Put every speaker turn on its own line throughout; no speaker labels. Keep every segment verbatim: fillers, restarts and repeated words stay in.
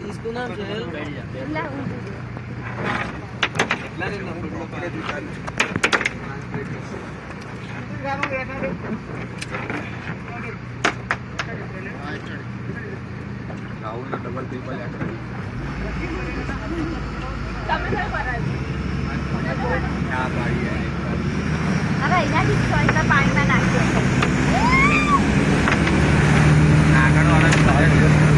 తీసుకున్నా
राहुल ने double triple क्या भाई है
अरे इधर ही छोटा पानी में नाचो
आगड़ वाला भी सारे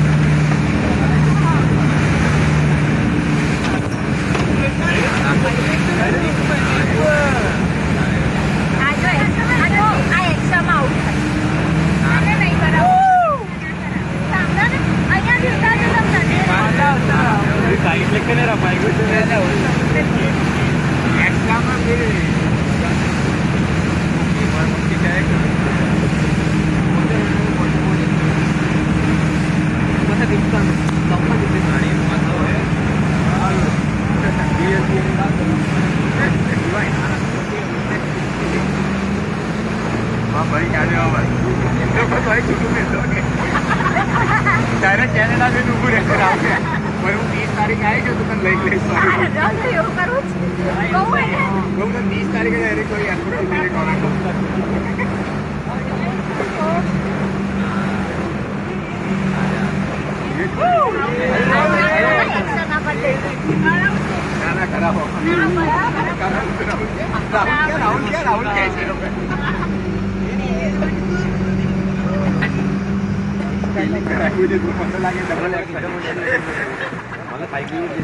साइड लेके नहीं रहा पाएगा एक्स्ट्रा में फिर
मसा दिखता लंबा दिखता गाड़ी मसा है
हाँ भाई क्या है भाई तो बस भाई कुछ में तो डायरेक्ट कैनेडा में डूब रहे रहा है पर वो बीस तारीख आएगी तो तुम लाइक लाइक सॉरी
जल्दी हो करो कौन है
वो तो बीस तारीख है डायरेक्ट कोई एयरपोर्ट पे मेरे कॉल गाना खराब हो राहुल क्या राहुल कैसे मुझे तो पता लगे डबल एक्स